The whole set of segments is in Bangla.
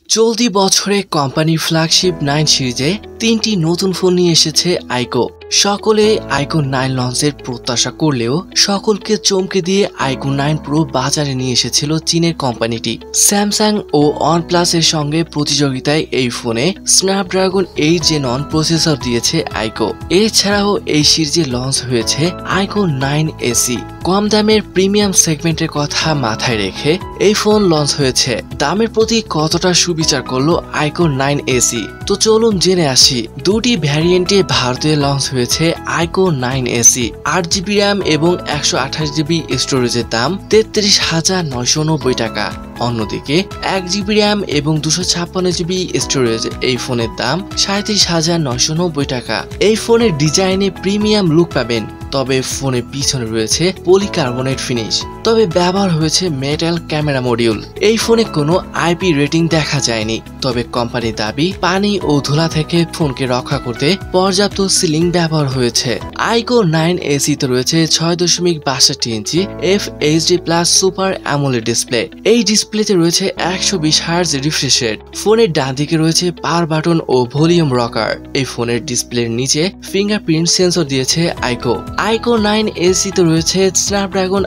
চলতি বছরে কোম্পানির ফ্ল্যাগশিপ 9 সিরিজে তিনটি নতুন ফোন নিয়ে এসেছে আইকো। সকলে আইকো 9 লঞ্চের প্রত্যাশা করলেও সকলকে চমকে দিয়ে আইকো 9 প্রো বাজারে নিয়ে এসেছিল চীনের কোম্পানিটি। স্যামসাং ও ওয়ানপ্লাসের সঙ্গে প্রতিযোগিতায় এই ফোনে স্ন্যাপড্রাগন 8 জেন অন প্রসেসর দিয়েছে আইকো। এছাড়াও এই সিরিজে লঞ্চ হয়েছে আইকো 9 এসি। কম দামের প্রিমিয়াম সেগমেন্টের কথা মাথায় রেখে এই ফোন লঞ্চ হয়েছে। দামের প্রতি কতটা সুবিচার করলো আইকো 9 এসি, তো চলুন জেনে আসি। দুটি ভ্যারিয়েন্টে ভারতে লঞ্চ হয়েছে আইকো 9 এসি। 8GB র্যাম এবং 128GB স্টোরেজের দাম 33,990 টাকা। অন্যদিকে 1GB র্যাম এবং 256GB স্টোরেজ এই ফোনের দাম 37,990 টাকা। এই ফোনের ডিজাইনে প্রিমিয়াম লুক পাবেন, তবে ফোনের পিছনে রয়েছে পলিকার্বনেট ফিনিশ, তবে ব্যবহার হয়েছে মেটাল ক্যামেরা মডিউল। এই ফোনে কোনো আইপি রেটিং দেখা যায়নি, তবে কোম্পানির দাবি পানি ও ধুলা থেকে ফোনকে রক্ষা করতে পর্যাপ্ত সিলিং ব্যবহার হয়েছে। আইকো 9 এসিতে রয়েছে 6.62 inch FHD+ super AMOLED display. এই ডিসপ্লেতে রয়েছে 120 হার্জ রিফ্রেশ রেট। ফোনের ডান দিকে রয়েছে পাওয়ার বাটন ও ভলিউম রকার। এই ফোনের ডিসপ্লের নিচে ফিঙ্গারপ্রিন্ট সেন্সর দিয়েছে আইকো। আইকো 9 এসিতে রয়েছে স্ন্যাপড্রাগন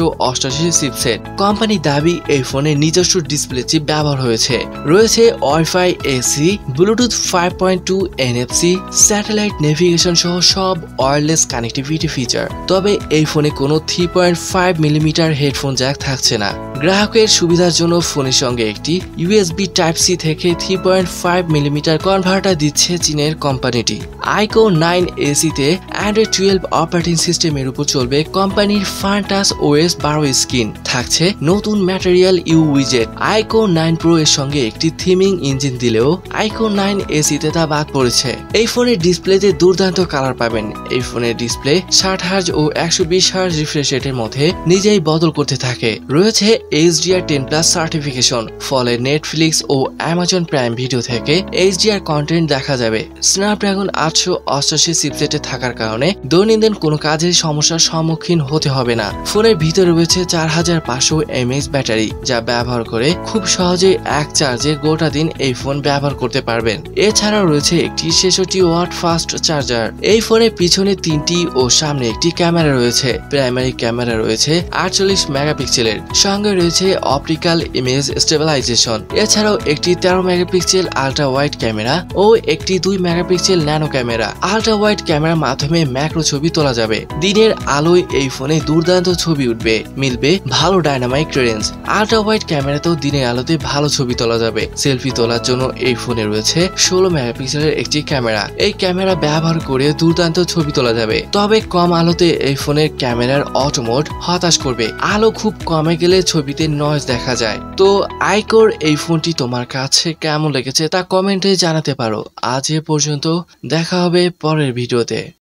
888 চিপসেট। কোম্পানির দাবি এই ফোনে নিজস্ব ডিসপ্লে চিপ ব্যবহার হয়েছে। রয়েছে wifi, AC, bluetooth 5.2, NFC, satellite navigation সহ সব ওয়্যারলেস কানেক্টিভিটি ফিচার। তবে এই ফোনে কোনো 3.5 মিলিমিটার হেডফোন জ্যাক থাকছে না। গ্রাহকের সুবিধার জন্য ফোনের সঙ্গে একটি USB Type-C থেকে 3.5 মিলিমিটার কনভার্টার দিচ্ছে চীনের কোম্পানিটি। আইকো 9 এসিতে অ্যান্ড্রয়েড 12 অপারেটিং সিস্টেমের উপর চলবে কোম্পানির ফান্টাস OS 12 স্ক্রিন। থাকছে নতুন ম্যাটেরিয়াল ইউ উইজেট। আইকো 9 প্রো এর সঙ্গে একটি থিমিং ইঞ্জিন দিলেও আইকো 9 এসিতে তা বাদ পড়েছে। এই ফোনের ডিসপ্লেতে দুর্দান্ত কালার পাবেন। এই ফোনের ডিসপ্লে 60 হার্জ ও 120 হার্জ রিফ্রেশ রেটের মধ্যে নিজেই বদল করতে থাকে। রয়েছে HDR10+ সার্টিফিকেশন, ফলে নেটফ্লিক্স ও অ্যামাজন প্রাইম ভিডিও থেকে HDR কন্টেন্ট দেখা যাবে। স্ন্যাপড্রাগন 888 চিপসেটে থাকার কারণে দৈনন্দিন কোনো কাজের সমস্যার সম্মুখীন হতে হবে না। ফোনের ভিতরে রয়েছে 4500 mAh ব্যাটারি, যা ব্যবহার করে খুব সহজেই এক চার্জে গোটা দিন এই ফোন ব্যবহার করতে পারবেন। এছাড়াও রয়েছে একটি 66 ওয়াট ফাস্ট চার্জার। এই ফোনের পিছনে 3টি ও সামনে একটি ক্যামেরা রয়েছে। প্রাইমারি ক্যামেরা রয়েছে 48 মেগাপিক্সেলের, সঙ্গে রয়েছে অপটিক্যাল ইমেজ স্টেবিলাইজেশন। এছাড়াও একটি 13 মেগাপিক্সেল আল্ট্রা ওয়াইড ক্যামেরা ও একটি 2 megapixel nano camera. Ultra wide ক্যামেরার মাধ্যমে ম্যাক্রো ছবি তোলা যাবে। দিনের আলোয় এই ফোনে দুর্দান্ত ছবি উঠবে, মিলবে ভালো ডাইনামাইক রেঞ্জ। আল্ট্রা ওয়াইড ক্যামেরাতেও দিনের আলোতে ভালো ছবি তোলা যাবে। সেলফি তোলার জন্য এই ফোনে রয়েছে 16 মেগাপিক্সেলের একটি ক্যামেরা। এই ক্যামেরা ব্যবহার করে দুর্দান্ত ছবি তোলা যাবে। তবে কম আলোতে এই ফোনের ক্যামেরার অটো মোড হতাশ করবে। আলো খুব কমে গেলে ছবিতে নয়েজ দেখা যায়। তো আইকোর এই ফোনটি তোমার কাছে কেমন লেগেছে তা কমেন্টে জানাতে পারো। আজ এ পর্যন্ত, দেখা হবে পরের ভিডিওতে।